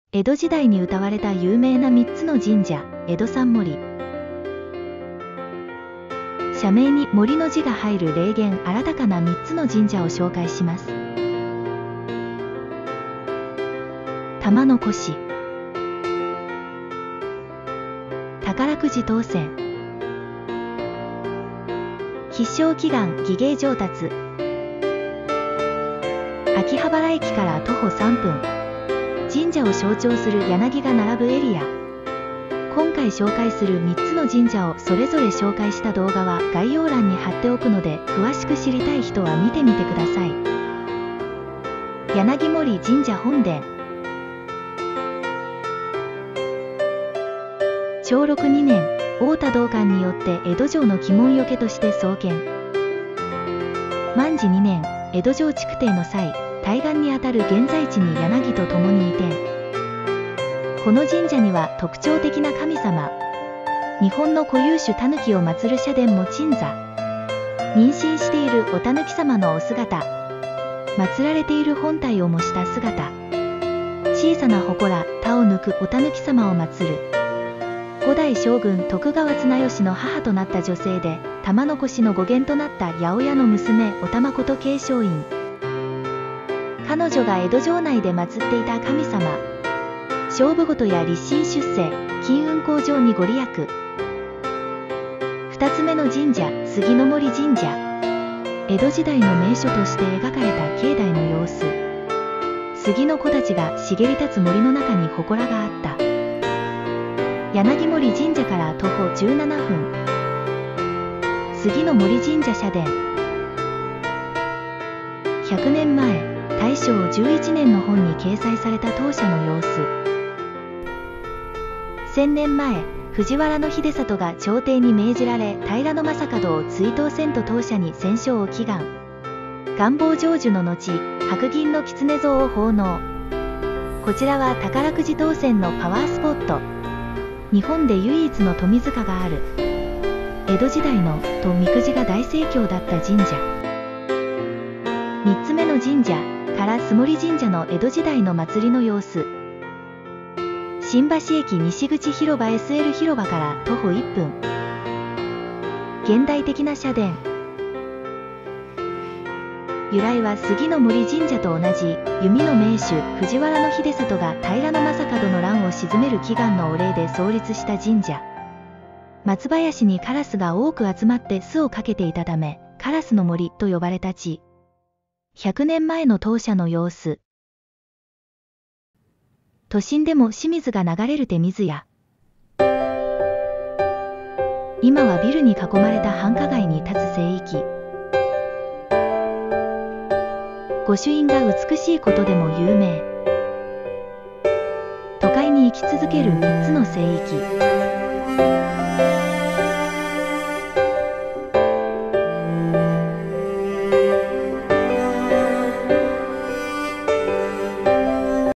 江戸時代に歌われた有名な3つの神社、江戸三森。社名に森の字が入る霊験あらたかな3つの神社を紹介します。玉の輿、宝くじ当選、必勝祈願儀芸上達。秋葉原駅から徒歩3分、神社を象徴する柳が並ぶエリア。今回紹介する3つの神社をそれぞれ紹介した動画は概要欄に貼っておくので、詳しく知りたい人は見てみてください。柳森神社本殿。長禄2年、太田道灌によって江戸城の鬼門よけとして創建。万治2年、江戸城築堤の際、対岸にあたる現在地に柳と共に移転。この神社には特徴的な神様、日本の固有種タヌキを祀る社殿も鎮座。妊娠しているおタヌキ様のお姿、祀られている本体を模した姿、小さな祠、田を抜くおタヌキ様を祀る。5代将軍徳川綱吉の母となった女性で、玉の輿の語源となった八百屋の娘お玉こと慶松院。彼女が江戸城内で祀っていた神様、勝負事や立身出世、金運向上にご利益。2つ目の神社、杉の森神社。江戸時代の名所として描かれた境内の様子。杉の木立が茂り立つ森の中に祠があった。柳森神社から徒歩17分。杉の森神社社殿。100年前、大正11年の本に掲載された当社の様子。1000年前、藤原秀里が朝廷に命じられ、平将門を追討せんと当社に戦勝を祈願。願望成就の後、白銀の狐像を奉納。こちらは宝くじ当選のパワースポット。日本で唯一の富塚がある。江戸時代のとみくじが大盛況だった神社。3つ目の神社、烏森神社の江戸時代の祭りの様子。新橋駅西口広場 SL 広場から徒歩1分。現代的な社殿。由来は杉の森神社と同じ弓の名手藤原秀里が平将門の乱を鎮める祈願のお礼で創立した神社。松林にカラスが多く集まって巣をかけていたため、カラスの森と呼ばれた地。100年前の当社の様子。都心でも清水が流れる手水や、今はビルに囲まれた繁華街に立つ聖域。御朱印が美しいことでも有名。都会に生き続ける3つの聖域。